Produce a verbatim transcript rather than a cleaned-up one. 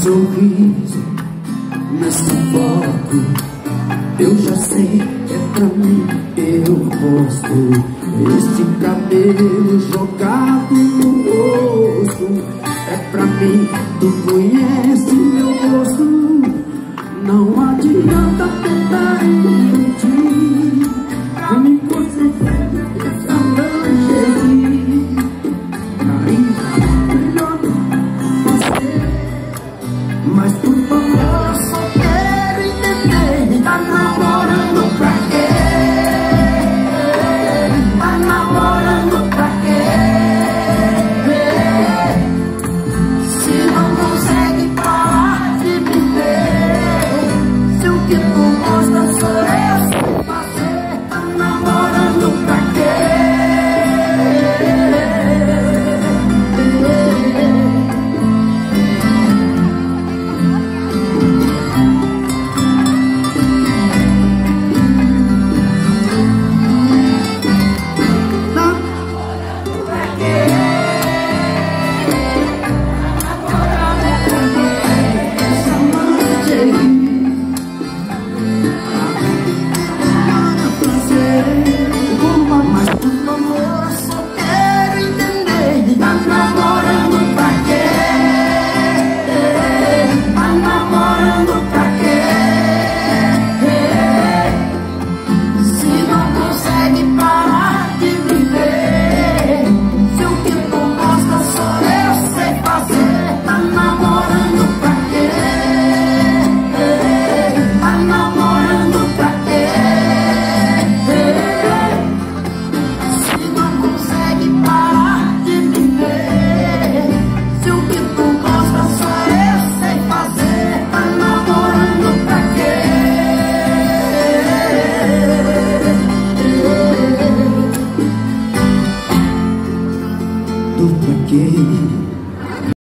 sorriso nessa foto, eu já sei que é pra mim, eu gosto. Este cabelo jogado no rosto é pra mim, tu conhece meu gosto. Não adianta tentar mentir,